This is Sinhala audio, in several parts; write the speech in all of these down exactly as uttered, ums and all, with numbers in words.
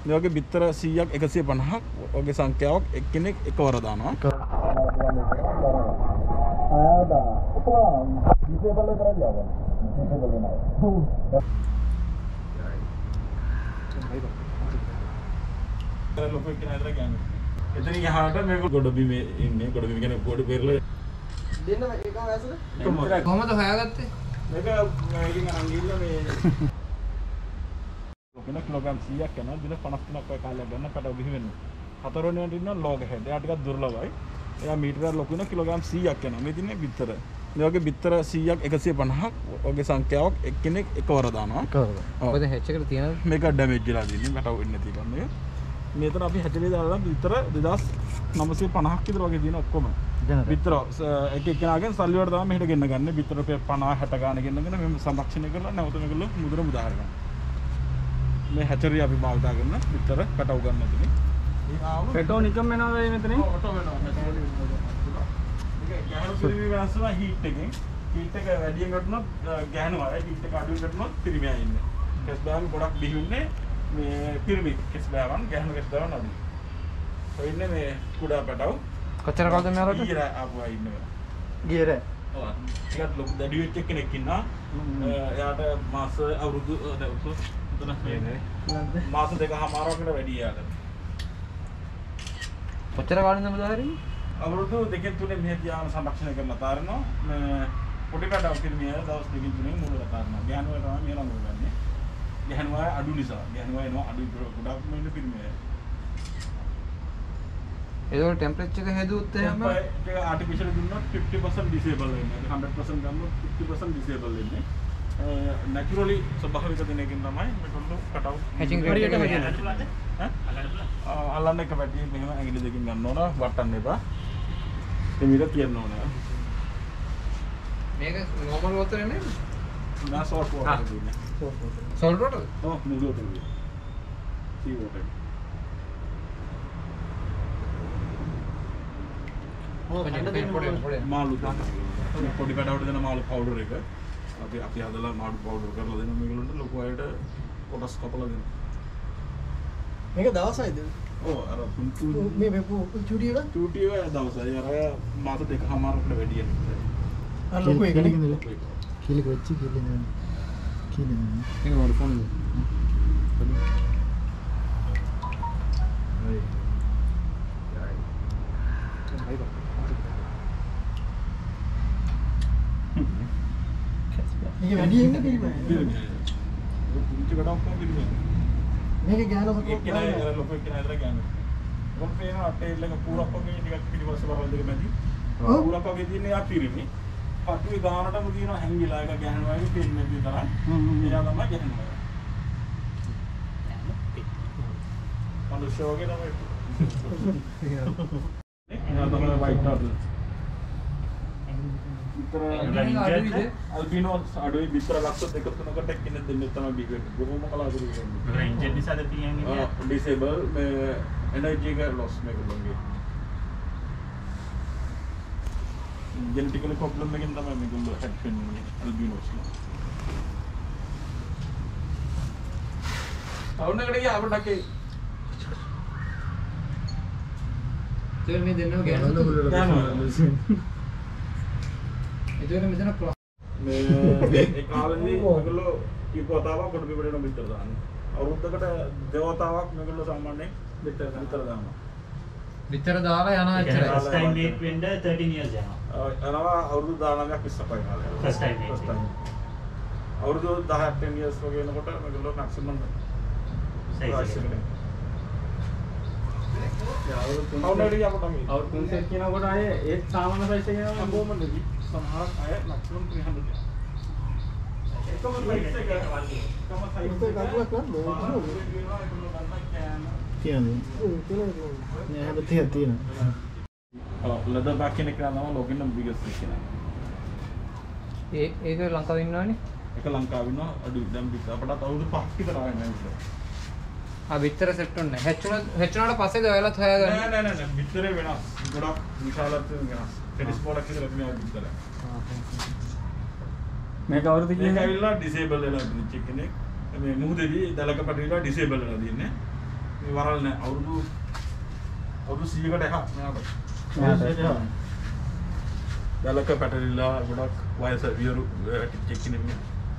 මේ වගේ බිත්තර සීයක් එකසිය පනහක් වගේ සංඛ්‍යාවක් එක්කෙනෙක් එකවර දානවා. ආයදා. ඔතන ඩිසේබල් එක කරලා යවන්න. ඩිසේබල් නෑ. ලොකු එක්කෙනා ඇතර ගන්න. එතන යහට මේක ගොඩබිමේ ඉන්නේ. ගොඩබිම කියන්නේ ගොඩ පෙරලා දෙන්න ඒක වැසද? කොහමද හොයාගත්තේ? මේක මේකෙන් අරන් ගිහිල්ලා මේ ලොකෙන කිලෝග්‍රෑම් සීයක් යනවා. දින පනස් තුනක් වගේ කාලයක් ගන්න පැටව බිහි වෙනවා. හතර වෙනියට ඉන්න ලෝග හෙඩ්. එයා ටිකක් දුර්ලභයි. එයා මීටරයක් ලොකු වෙන කිලෝග්‍රෑම් සීයක් යනවා. මේ දිනේ බිත්තර. මේ වගේ බිත්තර සීයක් එකසිය පනහක් වගේ සංඛ්‍යාවක් එක්කෙනෙක් එකවර දානවා. එකවර. මොකද හැච් එකට තියෙන මේක ඩැමේජ් වෙලා දින්නේ. පැටව වෙන්නේ නැති කන්නේ. මේතර අපි හැටලේ දාලා බිත්තර දෙදාස් නවසිය පනහක් විතර වගේ දින ඔක්කොම. බිත්තර එක එක්කෙනාගෙන් සල්ලි වලට තමයි මෙහෙට ගෙන්න ගන්න. බිත්තර පනහ හැට ගාන ගෙන්නගෙන මේ සංරක්ෂණය කරලා නැවත මේගොල්ලෝ මුදල මුදා හරිනවා. මේ හැචරිය අපි භාවිත කරන බිත්තර පැටව ගන්න තුනේ. පෙටෝ නිකම් වෙනවද මෙතන? ඔව් ඔටෝ වෙනවා. මේක ගැහණු පිරිමි වෙනස්ම හීට් එකෙන්. හීට් එක වැඩියෙන් ගන්නොත් ගැහණු ආයි හීට් එක අඩු කරනොත් පිරිමියා ඉන්නේ. කෙස් බෑන් ගොඩක් බිහිුන්නේ මේ පිරිමි කෙස් බෑවන් ගැහණු කෙස් බෑවන් අඩුයි. ඔය ඉන්නේ මේ කුඩා පැටව. කොච්චර කාලද මෙයාලට? ගියර ආපුවා ඉන්නවා. ගියර. ඔව්. ටිකක් ලොකු දැඩි වෙච්ච කෙනෙක් ඉන්නා. එයාට මාස අවුරුදු මාස දෙකමාරකට වැඩි යාට. කොච්චර කාලෙන්ද මුදාහරින්නේ? අවුරුදු දෙකෙන් තුනේ මෙහෙ තියාගෙන සංරක්ෂණය කරලා තාරනවා. මේ පොඩි පැටව පිරිමිය දවස් දෙකකින් තුනේ මුලට තාරනවා. ගැහණුවා තමයි මෙහෙ ළඟ ගන්නේ. ගැහණුවා අඩු නිසා. ගැහණුවා එනවා අඩු ගොඩක් මෙන්න පිරිමිය. ඒකවල ටෙම්පරේචර් එක හැදුවොත් එහෙම ඒක ආටිෆිෂල් දුන්නොත් fifty percent ඩිසේබල් වෙනවා. one hundred percent ගන්නොත් fifty percent ඩිසේබල් වෙන්නේ. naturally ස්වභාවික දිනකින් තමයි මේගොල්ලෝ කටව් හැචින් රේට් එක ඈ අල්ලන්න එක පැටි මෙහෙම ඇඟිලි දෙකකින් ගන්න ඕන වටන්න එපා. දෙමිට තියන්න ඕන. මේක normal water නෙමෙයි. නා salt water දෙන්නේ. salt water? ඔව් මුළු water. sea water. මාළු පොඩි පැටවට දෙන මාළු පවුඩර් එක අපි අපි හදලා මාළු පවුඩර් කරලා දෙනවා මේගොල්ලන්ට ලොකු අයට කොටස් කපලා දෙනවා. මේක දවසයිද? ඔව් අර පුංචි මේ මේ චුටි එක චූටි එක දවසයි අර මාස දෙකමාරකට වැඩි යනවා. අර ලොකු එක නේ. කීලක වෙච්ච කීලක නේ. කීලක නේ. මේක මොකද ෆෝන් එක? හරි. මේක වැඩි එන්නේ පිළිමයි. පුංචි කඩක් කොහොමද පිළිමයි? මේක ගෑනු ඒක නෑ අර ලොකු එක්කෙනා ඇතර ගන්න. මොකද පේන අටේ ළඟ පුරක් වගේ ටිකක් පිටිපස්ස බරවල් දෙක මැදි. පුරක් වගේ තියෙන යා පිරිමි. පටුවේ ගානටම තියෙනවා හැංගිලා එක ගහනවා වගේ පේන්නේ විතරයි. එයා තමයි ගහනවා. මනුෂ්‍ය වගේ තමයි. එයා තමයි වයිට් ටර්ටල්. අල්බිනෝ අඩුයි විතර ලක්ෂ දෙක තුනකට එක්කෙනෙක් දෙන්නේ තමයි බිග් වෙන්නේ. බොහොම කලාතුරකින් වෙන්නේ. මේක ඉන්ජෙන් නිසාද තියෙන්නේ? ඔව් ඩිසේබල් මේ එනර්ජි එක ලොස් මේගොල්ලෝගේ. ජෙනටිකලි ප්‍රොබ්ලම් එකෙන් තමයි මේගොල්ලෝ හැඩ් වෙන්නේ අල්බිනෝස්ලා. ටවුන් එකට ගියා අපිට ඒ ඒක මේ දෙන්නව ගෑනු. ඒතර මෙතන මේ ඒ කාලේදී මේගොල්ලෝ කීපවතාවක් කොට පිටේට බිත්තර දානවා. අවුරුද්දකට දෙවතාවක් මේගොල්ලෝ සාමාන්‍යයෙන් බිත්තර බිත්තර දානවා. විතර දාලා යනවා එච්චරයි. first time date වෙන්න thirteen years යනවා. යනවා අවුරුදු දානමයක් විස්සපයි කාලේ. First time date. first time. අවුරුදු දහයක් ten years වගේ වෙනකොට මේගොල්ලෝ maximum size එක. අවුරුදු අපට මේ අවුරුදු තුනක් කියනකොට ආයේ ඒත් සාමාන්‍ය සයිස් එක යනවා. සම්බෝමනදී සමහර අය maximum three hundred. එකම size එක එකම size එක කියන්නේ. නෑ හැබැයි තියෙනවා. ඔව් leather bag කෙනෙක් කරනවා ලෝකෙන්න biggest එක කෙනා. ඒ ඒක ලංකාවේ ඉන්නවනේ. එක ලංකාවේ ඉන්නවා අඩු දැන් පිට අපටත් අවුරුදු පහක් විතර ආවෙ නැහැ. ආ විතර සෙට් උන්නේ. හැචුණා හැචුණාට පස්සේද ඔයාලත් හොයාගන්නේ? නෑ නෑ නෑ විතරේ වෙනස්. ගොඩක් විශාලත්වයෙන් වෙනස්. ටෙනිස් බෝලක් විතර මේ විතර. මේක අවුරුදු මේක ඇවිල්ලා ඩිසේබල් වෙලා ඉන්න කෙනෙක්. මේ මුහුදේදී දලක පැටවිලා ඩිසේබල් වෙලා දින්නේ. වරල් නෑ අවුරුදු අවුරුදු සීයකට එකක් මෙයාට. මෙයාට. ගලක පැටලිලා ගොඩක් වයස වියරු ටිකක් ඉන්නේ.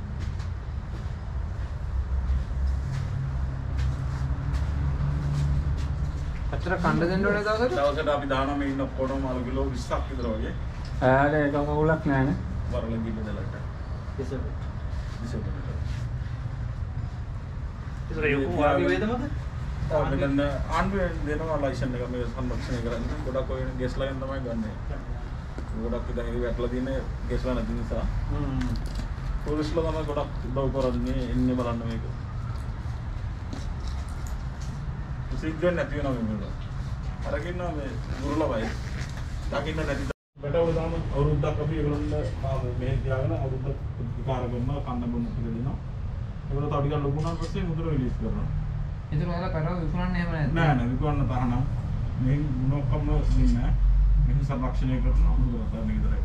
අතර කණ්ඩ දෙන්න ඕනේ දවසට? දවසට අපි දානවා මේ ඉන්න ඔක්කොම මාළු කිලෝ විස්සක් විතර වගේ. එයාට ඒක මගුලක් නෑනේ. වරල ගිල්ල දලට. ඉතින් දිසෙකට. ඉතින් යකෝ වාගේ වේදමද? ඔව් මෙතන ආණ්ඩුවේ දෙනවා ලයිසන් එක මේ සංරක්ෂණය කරන්න. ගොඩක් ඔය ගෙස්ලාගෙන් තමයි ගන්නෙ. ගොඩක් දැන් ඉතින් වැටලා තියෙන්නේ ගෙස්ලා නැති නිසා. හ්ම්. පොලිස්ලා තමයි ගොඩක් උදව් කරන්නේ එන්නේ බලන්න මේක. සිද්ධ නැති වෙනවා මේක. අරගෙන මේ ගුරුලවයි. දකින්න නැති බඩවල දාම අවුරුද්දක් අපි ඒගොල්ලන්ට මේ තියාගෙන අවුරුද්දක් විකාර කරනවා කන්න බොන්න ටික දෙනවා. ඒගොල්ලෝ තව ටිකක් ලොකු වුණාට පස්සේ මුදල රිලීස් කරනවා. ඉතින් ඔයාලා කරව විකුණන්නේ එහෙම නැද්ද? නෑ නෑ විකුණන්න තහනම්. මේ මොනක්කම දෙන්නේ නෑ. මේක සංරක්ෂණය කරනවා මුදල ගන්න විතරයි.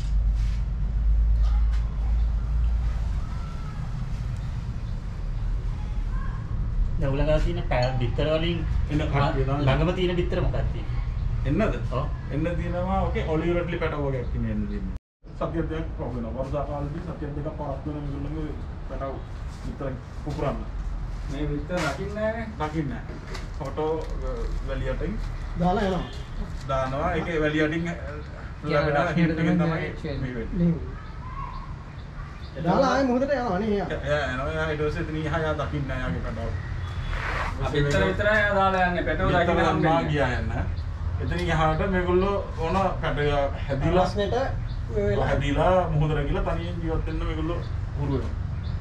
උලගා තියෙන බිත්තර වලින් එන්න කට්ටිය දාන්න. ළඟම තියෙන බිත්තර මොකක්ද තියෙන්නේ? එන්නද? ඔව්. එන්න තියෙනවා ඕකේ ඔලිව් රෙඩ්ලි පැටව වගේ තියෙන එන්න තියෙන්නේ. සතිය දෙකක් ප්‍රොබ්ලම් වෙනවා. වර්ෂා කාලෙදී සතිය දෙකක් පාරක් වෙන මේගොල්ලන්ගේ පැටව විතර පුපුරන්න. මේ විතර රකින්නේ නෑනේ. දකින්න නැහැ. ෆොටෝ වැලියටින් දාලා යනවා. දානවා. ඒකේ වැලියටින් ලැබෙන හිට් එකෙන් තමයි මේ වෙන්නේ. ලිංගු. දාලා ආයේ මොහොතට යනවා නේ එයා. එයා එනවා. එයා ඊට පස්සේ එතන ඉහා යා දකින්න නැහැ යාගේ පැටව. අපි විතර විතරයි එයා දාලා යන්නේ. පැටව දකින්න මා හම්බෙන්නේ. ගියා යන්න. එතන ඉහාට මේගොල්ලෝ ඕන පැටව හැදිලා ප්‍රශ්නෙට ඔය වෙලාව හැදිලා මුහුදට ගිහලා තනියෙන් ජීවත් වෙන්න මේගොල්ලෝ හුරු වෙනවා.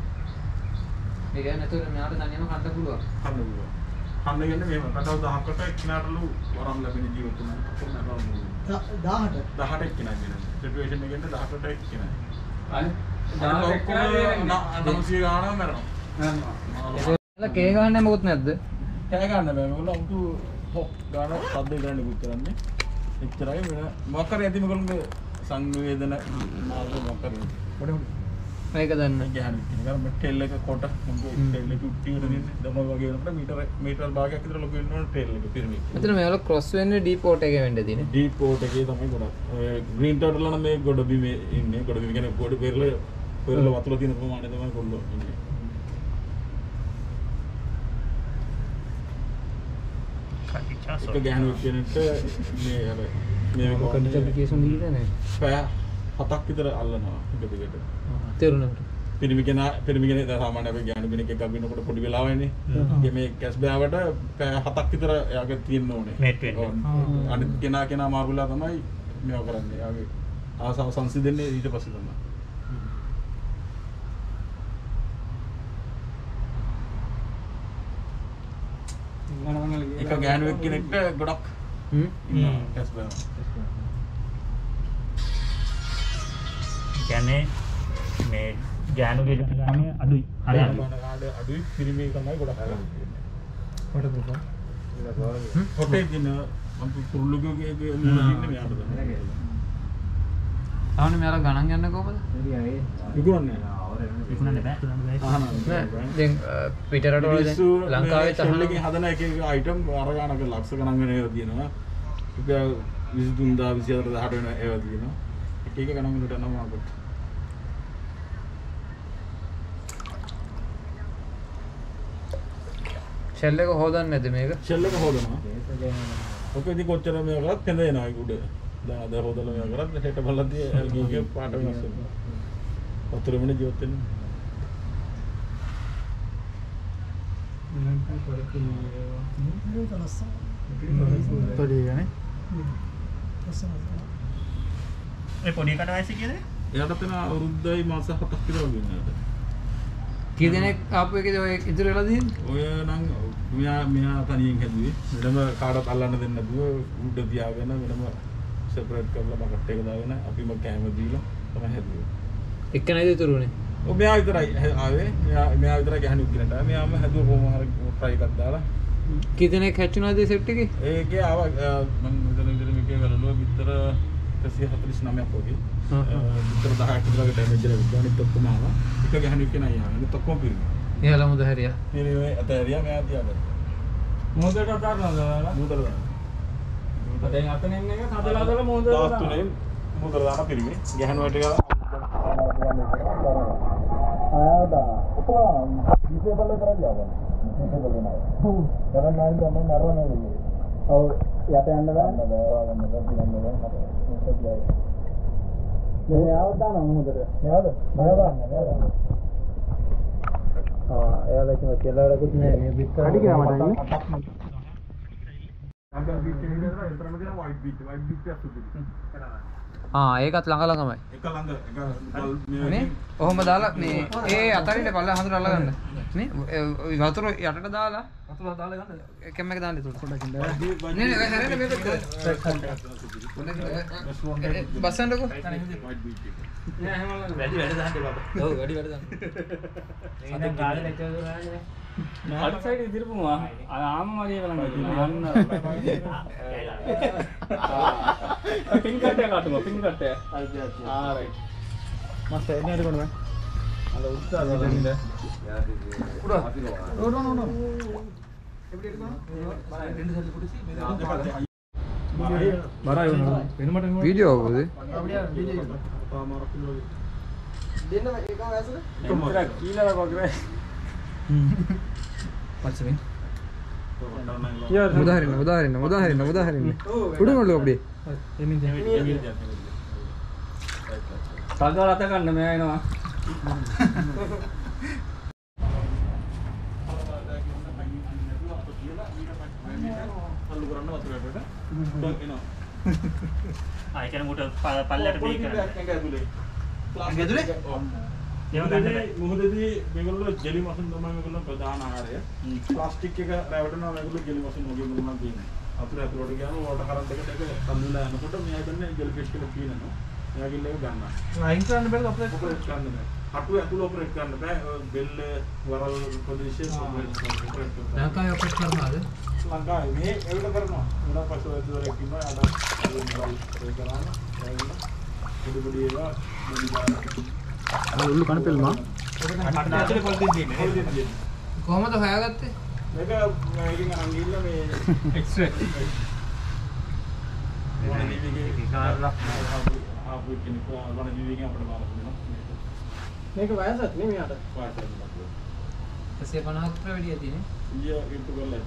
ඒ කියන්නේ නැතුව මෙයාට තනියම කන්න පුළුවන්. කන්න පුළුවන්. කන්න කියන්නේ මෙහෙම පැටව දහකට එක්කිනාටලු වරම් ලැබෙන ජීවත් වෙන කොහොමද නරඹන්නේ. දහට දහට එක්කිනා කියන්නේ. සිටුේෂන් එකෙන් දහකට එක්කිනා. අනේ දාලා ඔක්කොම නවසිය ගානක් මරනවා. ඔයාලා කේ ගහන්නේ මොකුත් නැද්ද? කෑ ගන්න බෑ. මේගොල්ලෝ අමුතු හොක් ගාන සද්ද ගන්න කුත් කරන්නේ. එච්චරයි වෙන මොකක් කරේ ඇති මේගොල්ලෝගේ සංවේදන මාර්ග මොකක් කරේ. පොඩි පොඩි මේක දන්න. ගහන කෙනෙක් මේ ටේල් එක කොට මොකද ටේල් එක උට්ටි වෙන දෙන්නේ. දම වගේ වෙනකොට මීටර මීටර භාගයක් විතර ලොකු වෙනවා ටේල් එක පිරමි. මෙතන මේවල ක්‍රොස් වෙන්නේ ඩීපෝට් එකේ වෙන්න තියෙන්නේ. ඩීපෝට් එකේ තමයි ගොඩක්. ඔය ග්‍රීන් ටර්ටල් නම් මේ ගොඩ බිමේ ඉන්නේ. ගොඩ බිම කියන්නේ ගොඩ පෙරල පෙරල වතුර තියෙන ප්‍රමාණය තමයි කොල්ලෝ ඉන්නේ. කටිචා එක ගෑනුවෙක් කෙනෙක්ට මේ අර මේ කන්ඩිෂන් ඇප්ලිකේෂන් දීලා නැහැ. පැය හතක් විතර අල්ලනවා එක දිගට. තේරුණාට. පිරිමි කෙනා පිරිමි කෙනෙක් දැන් සාමාන්‍ය අපි ගෑනු කෙනෙක් එක්ක අවිනකොට පොඩි වෙලාවයිනේ. ඒ මේ කැස් බෑවට පැය හතක් විතර එයාගේ තියෙන්න ඕනේ. මේට් වෙන්න. ඔව්. අනිත් කෙනා කෙනා මාරුලා තමයි මේව කරන්නේ. එයාගේ ආසාව සංසිඳෙන්නේ ඊට පස්සේ තමයි. එක ගෑනුවෙක් කෙනෙක්ට ගොඩක් හ්ම්. ඉන්නවා කැස් බෑව. කියන්නේ මේ ගෑනුගේ ජනගහනය අඩුයි. හරි අඩුයි. ගාන අඩුයි පිරිමි තමයි ගොඩක් කරන්නේ. කොට පුපා. හොටේ දින මම කුරුල්ලුගේ මුල දින්නේ මෙයාට තමයි. ආවනේ මෙයාලා ගණන් යන්නේ කොහමද? විකුණන්නේ. විකුණන්න බෑ. විකුණන්න බෑ. දැන් පිටරට වල දැන් ලංකාවේ තහලකින් තහනම් හදන එක එක අයිටම් අර ගානක ලක්ෂ ගණන් වෙන ඒවා තියෙනවා. එක විසිතුන් දා විසිහතර දහට වෙන ඒවා තියෙනවා. එක එක ගණන් වලට යනවා අපිට. ෂෙල් එක හොදන්නේ නැද්ද මේක? ෂෙල් එක හොදනවා. ඔක ඉතින් කොච්චර මේක කරත් පෙඳ එනවා ඒක උඩ. දැන් අද හොදලා මේක කරත් හෙට බලද්දී ඇල්ගීගේ පාට වෙනස් වෙනවා. වතුරෙමනේ ජීවත් වෙන්නේ. පොඩි ගනේ. ඒ පොඩි කට වයස කීයද? එයාට තන අවුරුද්දයි මාස හතක් විතර වගේ වෙනවා. කී දෙනෙක් ආපු එකද ඔය ඉතුරු වෙලා තියෙන්නේ? ඔය නම් මෙයා මෙයා තනියෙන් හැදුවේ. වෙනම කාටවත් අල්ලන්න දෙන්නේ නැතුව උඩ තියාගෙන වෙනම සෙපරේට් කරලා බකට් එක දාගෙන අපිම කැම දීලා තමයි හැදුවේ. එක්කෙනාද ඉතුරු උනේ? ඔව් මෙයා විතරයි ආවේ. මෙයා මෙයා විතරයි ගහන්නේ උක්කිනට. මෙයාම හැදුව කොහොම හරි try එකක් දාලා. කී දෙනෙක් හැච්චුණාද ඒ සෙට් එකේ? ඒකේ ආව මම විතර විතර මේකේ වලලුව විතර එකසිය හතළිස් නවයක් වගේ. විතර දහයක් විතර ඩැමේජ් එකක් ගියා. අනිත් ඔක්කොම ආවා. එක ගහන්නේ කෙනා ආවා. අනිත් ඔක්කොම පිරුණා. එයාලා මුද හැරියා. මේ මේ අතහැරියා මෙයා තියාගත්තා. මොහොතට අතාරනවද ඔයාලා? මොහොතට දාන්න. දැන් අතන එන්න එක හදලා දාලා මොහොතට දාන්න. දවස් තුනෙන් මොහොතට දාන්න පිළිමේ. ගැහණු වැට එක ආයදා. ඔතන ඉතින් බලලා කරලා ගියා. මේක බලන්න. හ්ම්. ගරන් නැයිද මම නරවන්නේ නේ. ඔව් යට යන්න දාන්න. දාගන්න ගන්න ගන්න මොකද ගියා. මේ ආව දාන්න මොහොතට. නේද? නේද? නේද? ආ එයාලා කියන කෙලවරකුත් නෑ මේ පිටර. අඩි ගියා මට ඉන්නේ. අංගල් බීච් එකේ ඉඳලා එතරම් දෙන වයිට් බීච් වයිට් බීච් එක සුදුයි. ආ ඒකත් ළඟ ළඟමයි. එක ළඟ එක නේ ඔහොම දාලා මේ ඒ අතරින් පල්ල හඳුර අල්ල ගන්න නේ වතුර යටට දාලා වතුර දාලා ගන්න කැම එක දාන්න ඒක පොඩ්ඩක් ඉන්න නේ නේ හැරෙන්න මේ පැත්තට බස්සන්නකෝ වයිට් බීච් එක නෑ හැම වැඩි වැඩ දාන්න බබා ඔව් වැඩි වැඩ දාන්න මේක ගාලේ නැචෝ දාන්නේ අඩ සයිඩ් ඉදිරිපුවා ආම මගේ බලන්න අන්න පින් කට්ටය කාටුම පින් කට්ටය ආ රයිට් මස්ත එන්නේ හරි කොහොමද අල උත්සාහ කරන්න උඩ උඩ උඩ උඩ எப்படி இருக்கும் ரெண்டு சைடு புடிச்சி බරයි වුණා වෙනමට වීඩියෝ ආවද அப்படியே வீடியோ දෙන්න එකම ඇසල ඉතර කීලා වගේ පස්සෙන් උදාහරණ උදාහරණ උදාහරණ උදාහරණ උඩුනොල්ල ඔබේ එමින් තගල අත ගන්න මෙයා එනවා අල්ලු කරන්න වතුරට ඩොක් එනවා ආ ඒ කියන්නේ මුට පල්ලයට බී කරන්න ඒක ඇතුලේ ක්ලාස් ඇතුලේ? ඔව් ඒව ගන්න බෑ. මොහොතදී මේගොල්ලෝ ජෙලි මසුන් තමයි මේගොල්ලෝ ප්‍රධාන ආහාරය. ප්ලාස්ටික් එක රැවටෙනවා මේගොල්ලෝ ජෙලි මසුන් වගේ මොනවා තියෙන්නේ. අතුර ඇතුලට ගියාම වෝටර් කරන්ට් එකට ඒක සම්මුලා යනකොට මෙයා දන්නේ ජෙලි ෆිෂ් කියලා කියනවා. එයා ගිල්ල ඒක ගන්නවා. අයින් කරන්න බැලුව අපිට ඔපරේට් කරන්න බෑ. අටුව ඇතුළ ඔපරේට් කරන්න බෑ. බෙල්ල වරල් ප්‍රදේශයේ ඔපරේට් කරන්න. ලංකාවේ ඔපරේට් කරනවාද ලංකාවේ මේ ඒකට කරනවා. ඊට පස්සේ ඇතුළට ඉන්නවා. අද ඒක කරාම පොඩි පොඩි ඒවා උල්ලු කණපෙල්මා ඇතුලේ පොලිතින් තියෙන්නේ. කොහමද හොයාගත්තේ මේක මේකෙන් අරන් ගිහිල්ලා මේ එක්ස්ට්‍රැක්ට් වනජීවිගේ කාර්යයක් ආපු කෙනෙක් වනජීවිගෙන් අපිට බාර දුන්නා. මේක වයසත් නේ මෙයාට පාටක්. එකසිය පනහක් විතර වැඩිය තියෙන්නේ ඊය ඉටු කරලා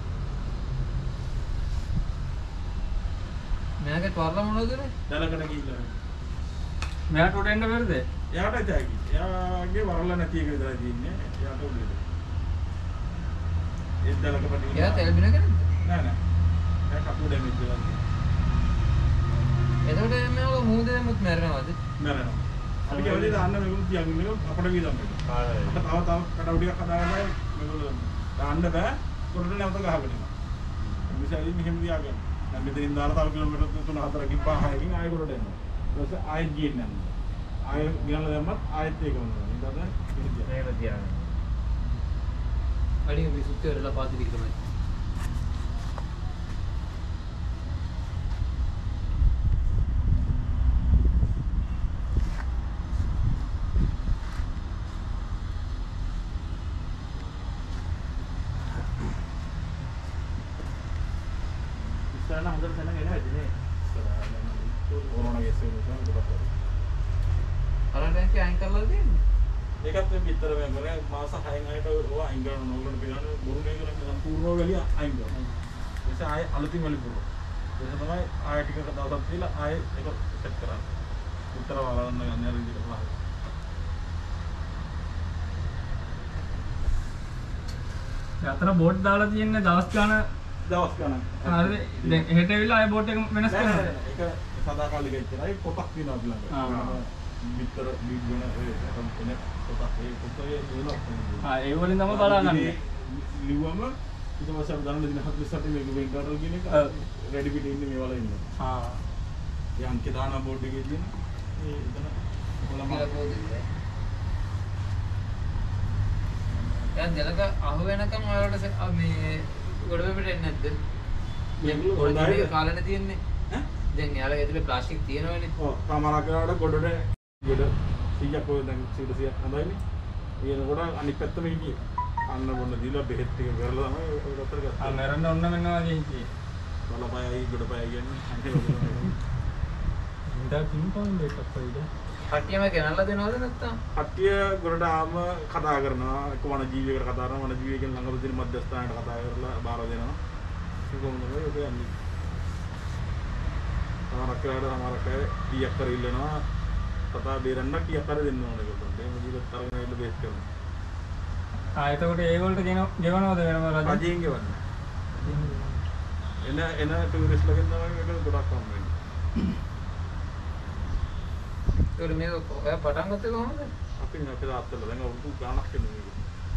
මෙයාගේ තොරල මොනවද නේ දැලකට ගිහිල්ලා මෙයාට උඩ එන්න බැරිද? එයාට තෑගි. එයාගේ වරල නැති එක විතරයි තියෙන්නේ. එයාට උඩට. ඒ දැලක පිටින්. එයා තෙල් බින කරන්නේ නෑ නෑ. එයා කපු ඩැමේජ් එකක්. එතකොට මේක මූදෙමුත් මැරෙනවද මැරෙනවා. අපි කැවලේ දාන්න මේගොල්ලෝ තියන් ඉන්නේ අපට වීදම් එක. ආයි. තව තව කඩවු ටිකක් හදාගන්න මේගොල්ලෝ දාන්න බෑ. පොරට නැවත ගහගෙන යනවා. මිසාරි මෙහෙම තියාගන්න. දැන් මෙතනින් දාලා තව කිලෝමීටර් තුන හතරකින් පහකින් ආයෙ පොරට එනවා. ඊට පස්සේ ආයෙත් ගියන්නේ නැහැ. ආයෙ ගියලා දැම්මත් ආයෙත් ඒකම වෙනවා. ඊට පස්සේ මේක තියාගන්න. අඩිය විසුද්ධි වලලා පාතිරි තමයි ඉස්සරහ හොඳට සෙනග එන හැටි නේ. කොරෝනා කේස් එක නිසා දුරට. අරන් දැන් අයින් කරලා දෙන්නේ ඒකත් මේ පිටර මේ කරේ මාස හයෙන් ආයට ඕවා අයින් කරන ඕගොල්ලන්ට බලන්න බොරු නේ කරන්නේ සම්පූර්ණව වෙලිය අයින් කරනවා. ඒ නිසා ආයෙ අලුතින් වෙලි පුරනවා. ඒක තමයි ආයෙ ටිකක දවසක් තියලා ආයෙ ඒක සෙට් කරන්නේ. උත්තර වලන්න යන්නේ අර විදිහට බලන්න. අතන බෝඩ් දාලා තියෙන්නේ දවස් ගාන දවස් ගණන්. හරිද? දැන් එහෙට ඇවිල්ලා ආයෙ බෝඩ් එක වෙනස් කරනවා. ඒක සදාකාලික ඉච්චරයි පොතක් තියෙනවා අපි ළඟ. ආ. විතර බීජ වෙන ඒ තමයි පොතක් ඒ පොතේ වෙනවා. ආ ඒ වලින් තමයි බලාගන්නේ. ලිව්වම ඊට පස්සේ අපි දන්න දින හතලිස් අට මේක වෙන් කරලා කියන එක රෙඩි පිට ඉන්නේ මේ වල ඉන්නවා. ආ. ඒ අංක දාන බෝඩ් එකේ තියෙන ඒ එතන කොළම දැන් දෙලක අහු වෙනකම් ඔයාලට මේ ගොඩවෙමිට එන්නේ නැද්ද? මේගොල්ලෝ ගොඩ හොඳයි. කාලෙනේ තියෙන්නේ. ඈ? දැන් යාළුවා ඇතුලේ ප්ලාස්ටික් තියෙනවනේ. ඔව් කාමරා කරාට ගොඩට ගොඩ සීයක් ඔය දැන් සීට සීයක් හදයිනේ. ඊන ගොඩ අනිත් පැත්තම හිටියේ. අන්න බොන්න දීලා බෙහෙත් ටික කරලා තමයි ඔය දොස්තර ගත්තා. ආ මරන්න ඔන්න මෙන්න වගේ හිටියේ. බලපෑයි ගොඩපෑයි කියන්නේ අන්තිමට. ඉඳා පින්පොයින්ට් එකක් කොයිද? කට්ටියම ගෙනල්ලා දෙනවද නැත්තම්? කට්ටිය ගොඩට ආම කතා කරනවා. එක්ක වන ජීවියකට කතා කරනවා. වන ජීවියකින් ළඟට තියෙන මධ්‍යස්ථානයට කතා කරලා බාර දෙනවා. ඒක කොහොමද ඔය යන්නේ? සමහරක් වෙලාවට සමහරක් අය කීයක් කර ඉල්ලනවා. කතා බේරන්න කීයක් කර දෙන්න ඕනේ ඒගොල්ලන්ට. එහෙම ජීවිත තරගෙන ඉල්ල බේස් කරනවා. ආ එතකොට ඒගොල්ලෝ ගෙන ගෙවනවද වෙනම රජ? රජයෙන් ගෙවන්නේ. එන එන ටූරිස්ට්ලගෙන් තමයි මේක ගොඩක් හම් වෙන්නේ. ඒක මේක ඔය පටන් ගත්තේ කොහොමද? අපි නේ අපේ තාත්තලා දැන් අවුරුදු ගාණක් ඉන්නේ මේක.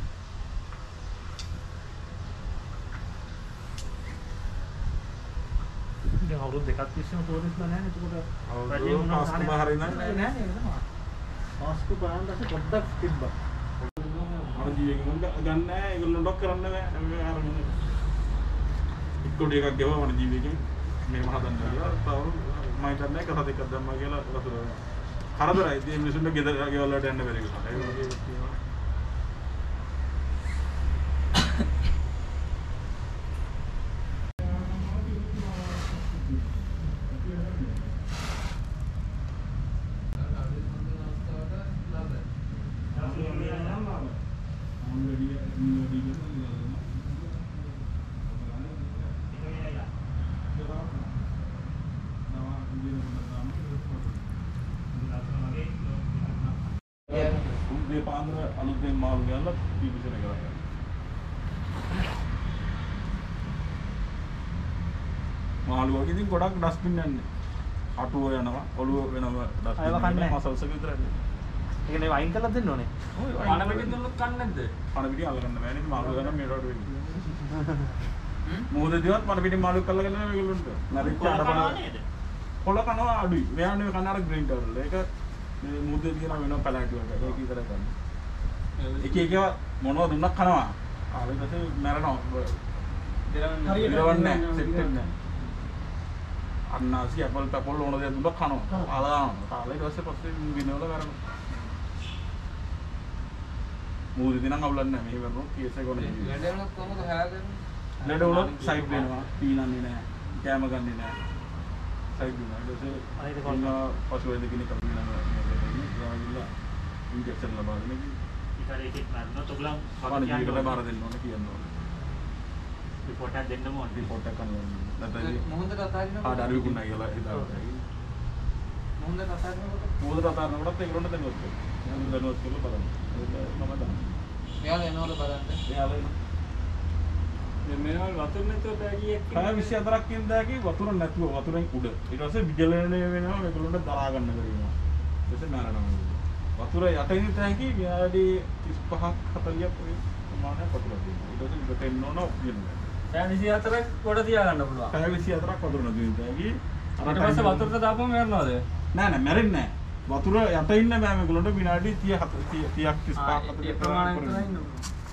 දැන් අවුරුදු දෙකක් තිස්සේම ටූරිස්ට්ලා නැහැ නේ එතකොට. අවුරුදු පාස්කු බහරින් නම් නෑ නෑ නෑ. පාස්කු බලන්න දැන් පොඩ්ඩක් තිබ්බා. අර ජීවිතේ මම ගන්න නැහැ ඒගොල්ලෝ ඩොක් කරන්න බෑ මේ අර ඉක්කොඩි එකක් ගෙවම වන ජීවිතේ මේ මහ දන්න කියලා තව මම හිතන්නේ එක සතෙක්ක් දැම්මා කියලා රතුර කරදරයි ඉතින් මිනිසුන්ට ගෙදර ගෙවල් වලට යන්න බැරි වුණා ඒ වගේ තියෙනවා මේ පාන්දර අලුතෙන් මාළු ගෑල්ලා පිපිසන කරා. මාළු වගේ ඉතින් ගොඩක් ඩස්බින් යන්නේ. අටුව යනවා, ඔළුව වෙනවා ඩස්බින්. අයව කන්නේ නැහැ. මසල්ස් එක විතරයි. ඒක නේ වයින් කරලා දෙන්න ඕනේ. ඔය පණ පිටින් දුන්නොත් කන්නේ නැද්ද? පණ පිටින් අල්ලගන්න බෑනේ මාළු ගන්න මේ රෝඩ් වෙන්නේ. මොහොත දිවත් පණ පිටින් මාළු කල්ලා ගන්න මේගොල්ලන්ට. නැරිච්ච අඩපණ නේද? කොළ කනවා අඩුයි. මෙයානේ කන අර ග්‍රීන් ටවර් එක. මේ මුද්දේ තියෙන වෙන පැලැටි වලට ඒක විතරයි ගන්න. එක එක මොනවද දුන්නක් කනවා. ආවෙ පස්සේ මැරෙනවා. හරියට ඉරවන්නේ නැහැ, සෙට් වෙන්නේ නැහැ. අන්නාසි අපල් පපල් ඕන දේ දුන්නක් කනවා. ආලානවා. කාලේ ඊට පස්සේ පස්සේ විනවල මැරෙනවා. මුද්දේ නම් අවුලන්නේ නැහැ. මේ වෙනකොට කේස් එක ගොඩේ. ලෙඩ වුණොත් කොහොමද හොයාගන්නේ? ලෙඩ වුණොත් සයිඩ් වෙනවා. පීනන්නේ නැහැ. කැම ගන්නේ නැහැ. සයිඩ් වෙනවා. ඊට පස්සේ කොන්න පසු වේද කෙනෙක් අපිට නෑ. ඉන්ජෙක්ෂන් ලබා දෙන්නේ. ඉතරේකෙත් මරනොත් ඔයගොල්ලන් අපන ජීවිතේ බාර දෙන්න ඕනේ කියන්න ඕනේ. රිපෝට් එකක් දෙන්නම ඕනේ. රිපෝට් එකක් කරනවා. නැත්නම් මොහොතට අතාරිනකොට ආ දරුවෙකුත් නැහැ කියලා හිතාගන්න. මොහොතට අතාරිනකොට මොකද අතාරනකොටත් ඒගොල්ලන්ට දැනුවත් වෙනවා. මම දැනුවත් කියලා බලන්න. ඒක මම දන්නවා. මෙයාලා එනවලු බලන්න. එයාලා දැන් මේවල් වතුර නැතුව බෑ කීයක් කය විසි හතරක් කියන දාකේ වතුර නැතුව වතුරෙන් උඩ. ඊට පස්සේ විජලනය වෙනවා මේගොල්ලන්ට දරා ගන්න බැරි වෙනවා. ඊට පස්සේ මැරෙනවා. වතුර යට ඉන්න තැනකි විනාඩි තිස් පහක් හතලියක් වගේ ප්‍රමාණයක් වතුර තියෙනවා. ඊට පස්සේ උඩට එන්න ඕන ඔක්සිජන් එක. දැන් විසි හතරක් කොට තියාගන්න පුළුවන්. කය විසි හතරක් වතුර නැතුව ඉන්න තැනකි ඊට පස්සේ වතුරට දාපුවම මැරෙනවද? නෑ නෑ මැරෙන්නේ නෑ. වතුර යට ඉන්න බෑ මේගොල්ලන්ට විනාඩි තිස් තිස් තිස් පහක් ඒ හතලියක් ප්‍රමාණය විතරයි ඉන්න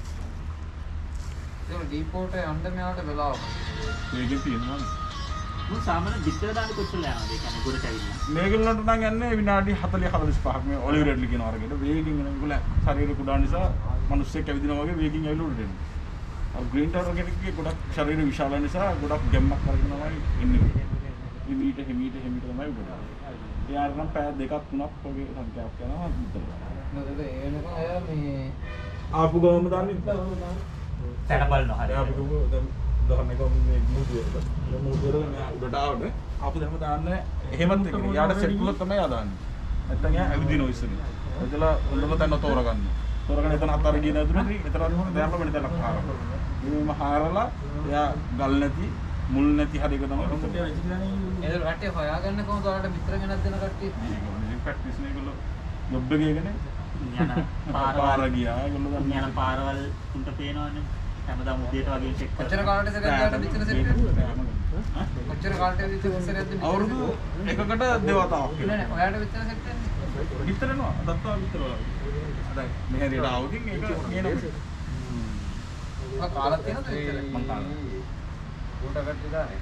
ඒක ඩීපෝට යන්න මෙයාට වෙලාවක්. මේකේ තියෙනවා. මොකද සාමාන්‍ය පිටර දාන්න කොච්චර යනවද? ඒ කියන්නේ ගොඩට ඇවිල්ලා. මේගොල්ලන්ට නම් යන්නේ විනාඩි හතලිස් හතලිස් පහක් මේ ඔලිව් රෙඩ්ලි කියන වර්ගයට වේගින් එන මේගොල්ලෝ ශරීර කුඩා නිසා මිනිස්සෙක් ඇවිදිනා වගේ වේගින් ඇවිල්ලා උඩට එනවා. අර ග්‍රීන් ටවර් එකේ ගොඩක් ශරීර විශාල නිසා ගොඩක් ගැම්මක් කරගෙන තමයි එන්නේ. හිමීට හිමීට හිමීට තමයි උඩට. යාර නම් පැය දෙකක් තුනක් වගේ සංඛ්‍යාවක් යනවා විතර. මොකද ඒනක අය මේ ආපු ගමම දාන්නේ තැන බලනවා හරියට. අපි ගමු දැන් දහන්න එක මේ මූදියට. මේ මූදියට මේ උඩට ආවද ආපු දැම්ම දාන්න එහෙමත් එක. යාට සෙට් කළොත් තමයි ආදාන්නේ. නැත්තම් එයා ඇවිදිනවා ඉස්සෙල්ලා. එතලා හොඳම තැන තෝරගන්න. තෝරගෙන එතන හතර ගිය නේද? එතන හොඳ දැම්ම වෙන තැනක් හාරනවා. මේම හාරලා එයා ගල් නැති මුල් නැති හරියක තමයි ඉස්සෙල්ලා ඇවිදින්නේ. එදල රටේ හොයාගන්න කොහොමද ඔයාලට මිත්‍ර ගෙනත් දෙන කට්ටිය? මේක ප්‍රැක්ටිස් මේගොල්ලෝ ජොබ් එකේ ගනේ යන පාර පාරවල් ගියා ඒගොල්ලෝ දන්නේ යන පාරවල් උන්ට පේනවනේ. හැමදාම උදේට වගේ චෙක් කොච්චර කරලා. කාලෙට සෙරෙද්දාට මිත්‍ර සෙරෙද්ද? කොච්චර කාලෙට මිත්‍ර සෙරෙද්ද? අවුරුදු එකකට දෙවතාවක් නෑ නෑ ඔයාලට මිත්‍ර සෙට් වෙන්නේ. විතරනවා දත්තා විතර වල. දැන් මෙහෙරියට ආවකින් ඒක කියනවා. ඔයා කාලක් තියෙනවද විතර? මං කාලා. ඌට කට්ටිය දානේ.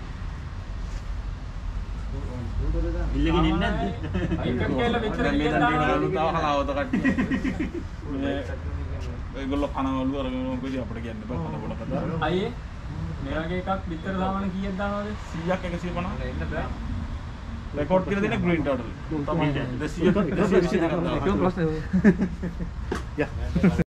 ඉල්ලගෙන ඉන්නේ නැද්ද? අයිකන් කියලා විතර දැන් මේ ඉන්න දැන් දානවා. දේවලු තාව හලාවත කට්ටිය. මේ ඒගොල්ලෝ කනවලු අරගෙන මොකද අපිට කියන්න බෑ කන පොඩ කතා. අයියේ මේ වගේ එකක් විතර සාමාන්‍ය කීයක් දානවද? සීයක් එකසිය පනහ. එන්න බෑ. රෙකෝඩ් කියලා දෙන ග්‍රීන් ටර්ටල්. තමයි දෙසිය දෙසිය විසි දෙකක් දානවා. ඒක ප්‍රශ්නේ.